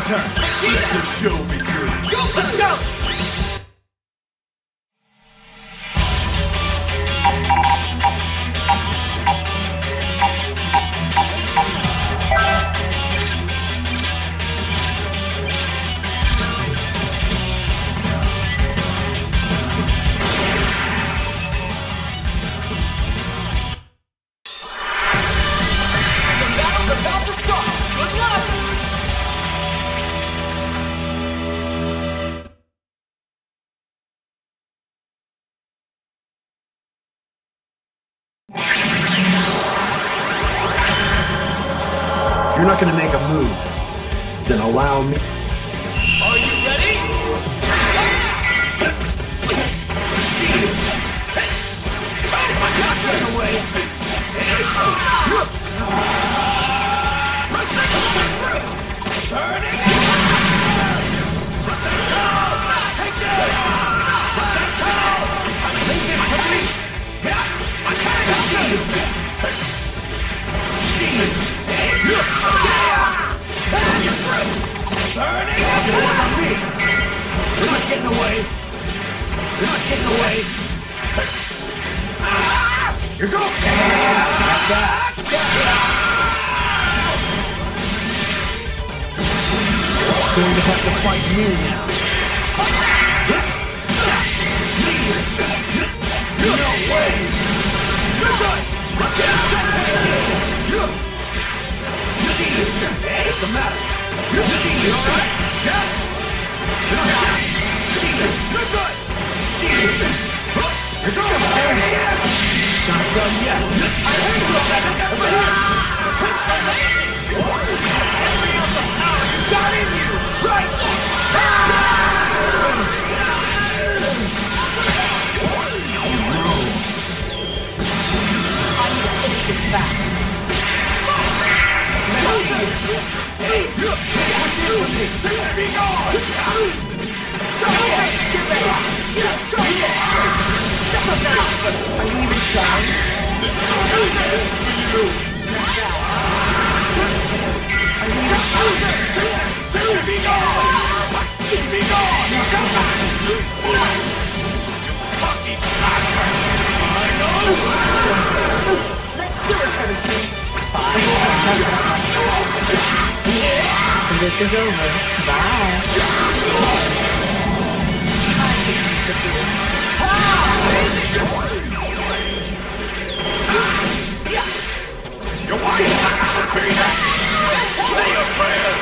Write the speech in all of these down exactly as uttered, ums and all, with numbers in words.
turn. Let the show begin. Go, let's go! If you're not gonna make a move, then allow me. Are you ready? See it! I'm not getting away! Burning! Take this! Leave this to me! I can't see it! See it! Burning! You're one on me! You're not getting away! You're not getting away! You're going! Like that! You're going to have to fight me now! See you! No way! You're good! See you! What's the matter? You see you, alright? Yeah? See you! You're good! See you! You're going! Not done yet! I hate you! Over here! Amazing! Every ounce of power you got in you! Right! Oh no! I need to finish this fast. Hey, look! What's in with me? Be gone! Okay, get ready! Shut up now! Are you even trying? This is for you! Are you even trying? Be gone! Be gone! You cocky bastard! I know! Let's do it, seventeen! Fine. This is over. Bye. You're watching! Say your prayers!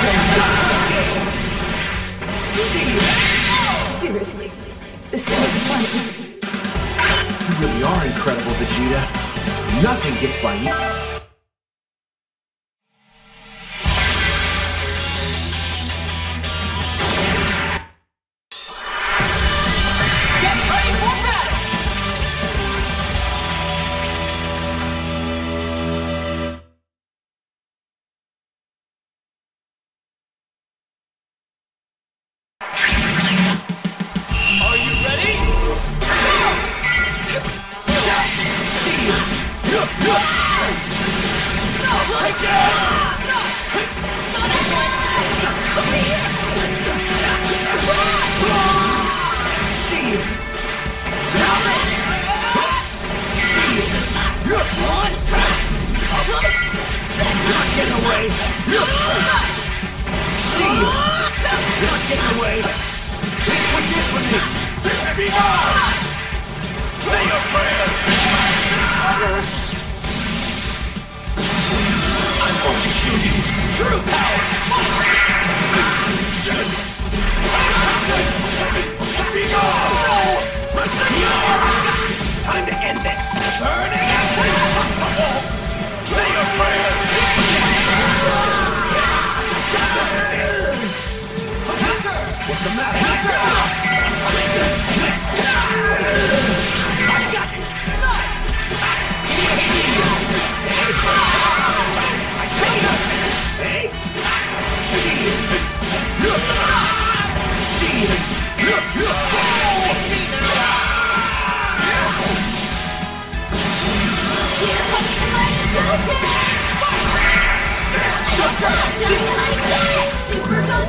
Seriously, this isn't funny. You really are incredible, Vegeta. Nothing gets by you. Time to end this! Burning impossible! Say your prayers! This is it! What's the matter? I got you! Nice! I see you! I see you! Hey! See you! See you! Super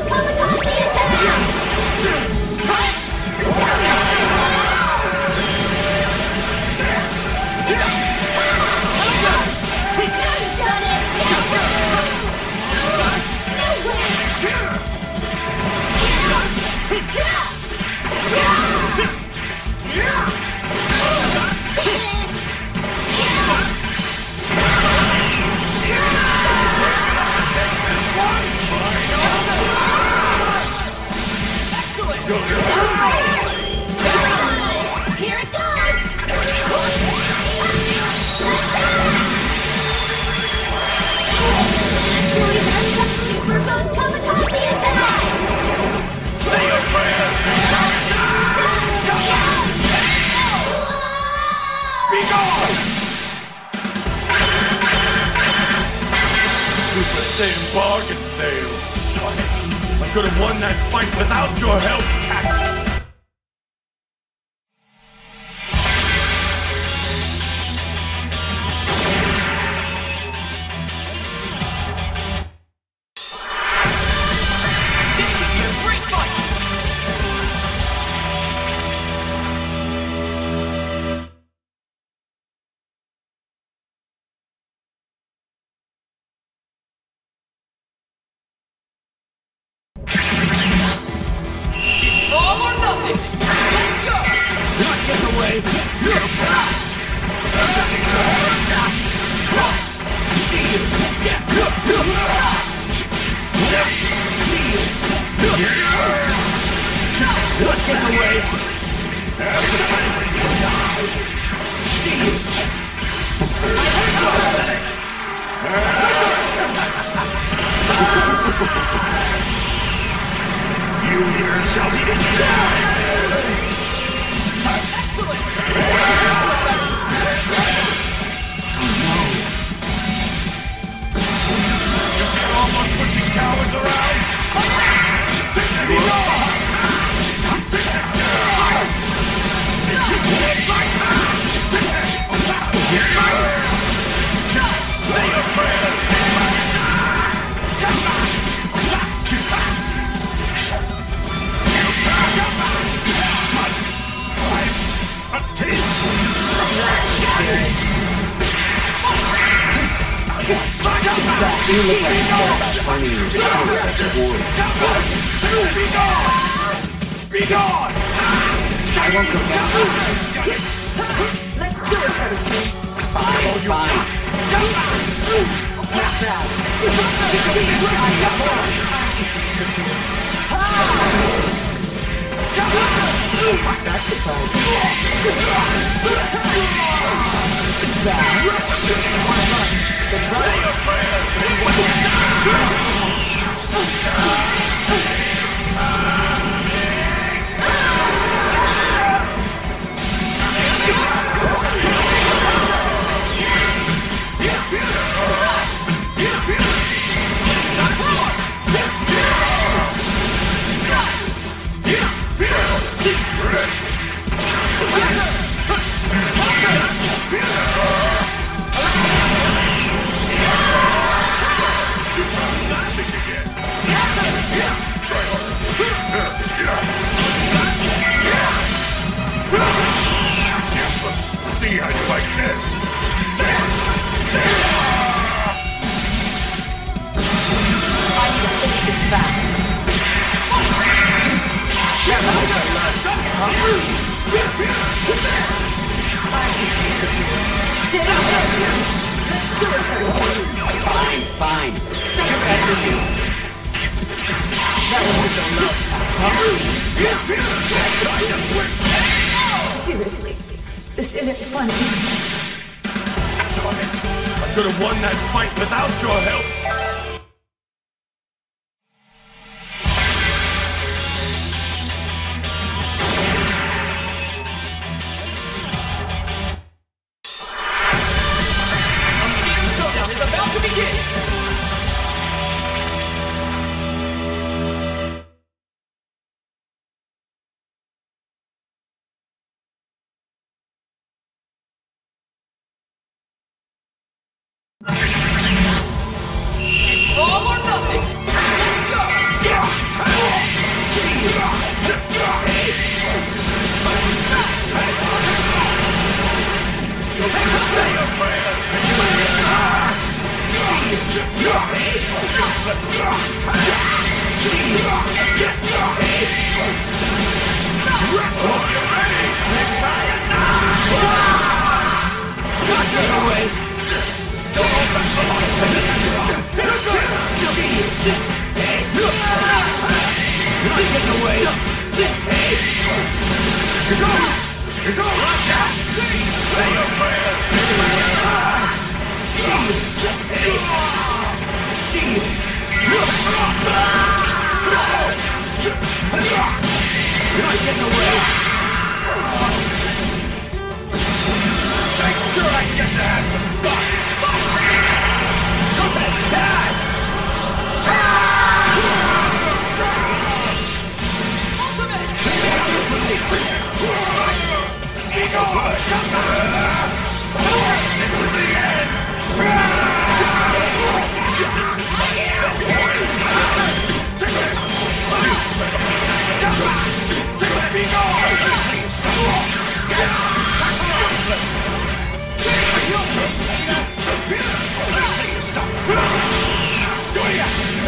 the same bargain sale. Darn it. I could have won that fight without your help, Cat. All or nothing! Let's go! You're not getting away! You're past! See you! See you! You're not getting away! This is time for you to die! See you! You here shall be destroyed! Excellent! You get off on pushing cowards around? Take that aside! Take that aside! It's his side! Take that aside! Say your prayers! Come on! You look like you care about finding your spirit. Be gone! Be gone! I won't come back. Let's do it, seventeen! Fine, fine. Not bad! I got more! That's surprising. Too bad. Say your prayers! See how you like this! I need to finish this fast. Take this! Let's do it, seventeen! Fine, fine. seventeen! That was a love. Seriously, this isn't funny. Darn it! I could have won that fight without your help! A fierce showdown is about to begin! It's all or nothing! Let's go! Say your prayers! Make sure I get to have some fun! Go ahead, die!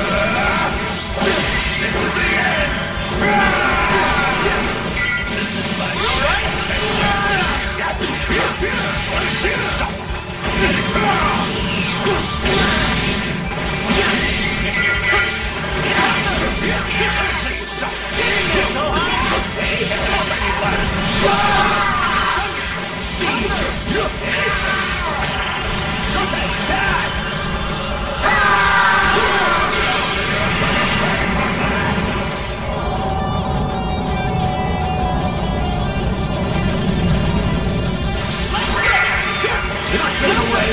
This is the end! This is my last test! Let's see the shot! Let's see the shot! See you! Go take that! Not get away!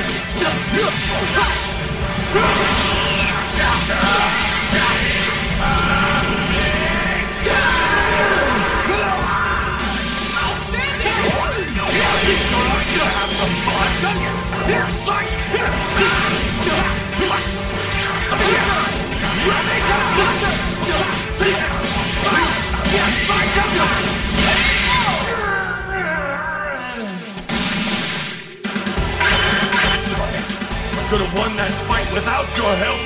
Outstanding! It's alright, you have some fun, don't you? Here, sight! Could have won that fight without your help.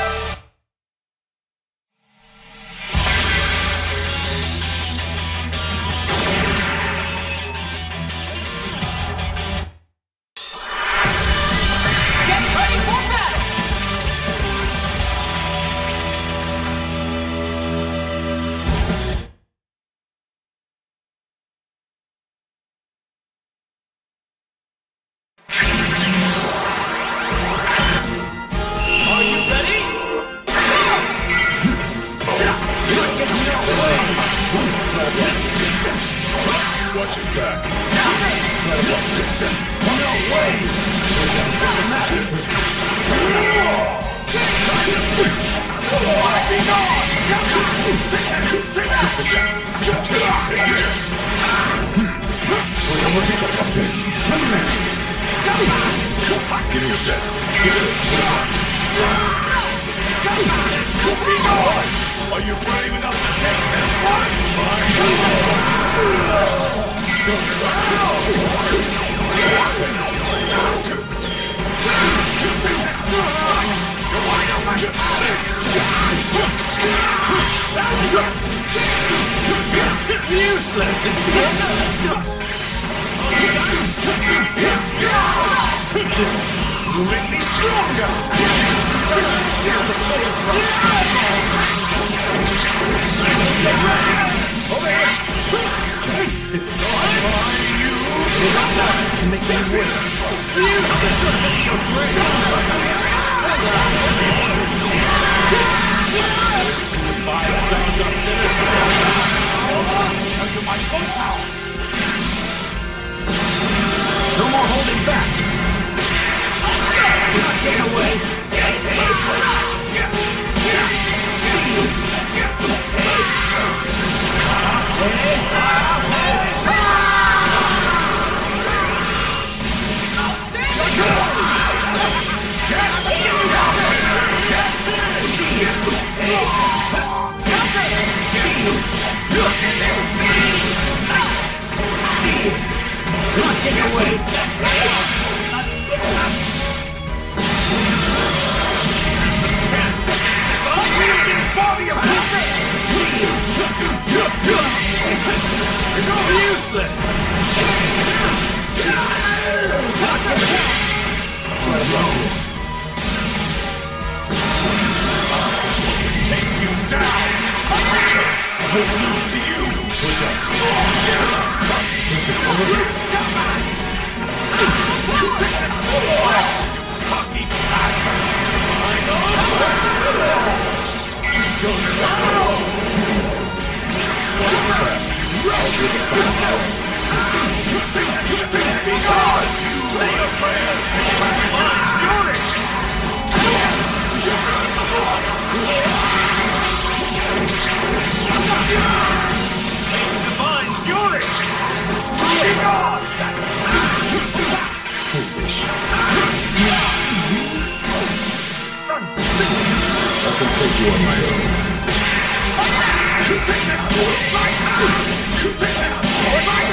Get ready for battle! Watch it back. No way! Let's try about this. Give me a zest. Are you brave enough to take this one? Useless! It's the answer! This will make me stronger! Over here! It's not you! It's not to make me win! Useless! You're great! Five rounds of citizens! Under my full power! No more holding back! You're not getting away! See you! Not getting away! Useless! Take you down! I will lose to you! Switch up. Cocky bastard! I know! Go to the world! I'll do the time. Because you say your prayers, my fury! Taste divine fury! Foolish. I can take you on my own. Take that foresight! Take that foresight!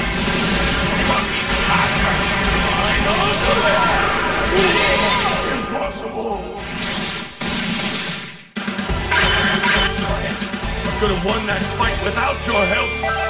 Impossible! could have won that fight without your help.